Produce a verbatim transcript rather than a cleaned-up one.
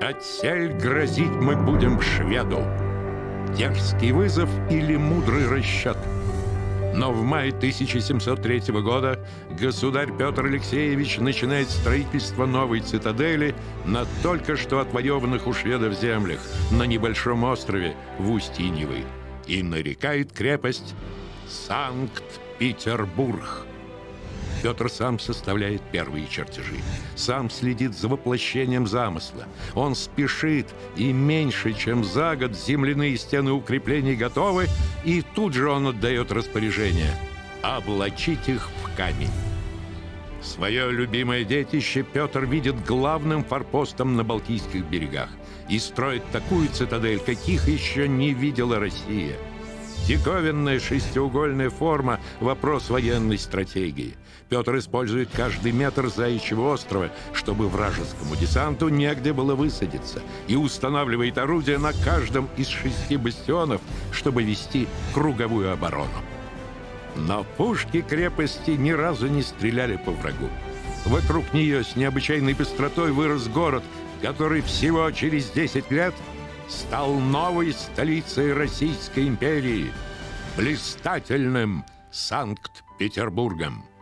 Отсель грозить мы будем шведу. Дерзкий вызов или мудрый расчет? Но в мае тысяча семьсот третьего года государь Петр Алексеевич начинает строительство новой цитадели на только что отвоеванных у шведов землях на небольшом острове в устье Невы и нарекает крепость Санкт-Петербург. Петр сам составляет первые чертежи, сам следит за воплощением замысла. Он спешит, и меньше чем за год земляные стены укреплений готовы, и тут же он отдает распоряжение облачить их в камень. Свое любимое детище Петр видит главным форпостом на Балтийских берегах и строит такую цитадель, каких еще не видела Россия. Диковинная шестиугольная форма – вопрос военной стратегии. Петр использует каждый метр Заячьего острова, чтобы вражескому десанту негде было высадиться, и устанавливает орудия на каждом из шести бастионов, чтобы вести круговую оборону. Но пушки крепости ни разу не стреляли по врагу. Вокруг нее с необычайной быстротой вырос город, который всего через десять лет стал новой столицей Российской империи, блистательным Санкт-Петербургом.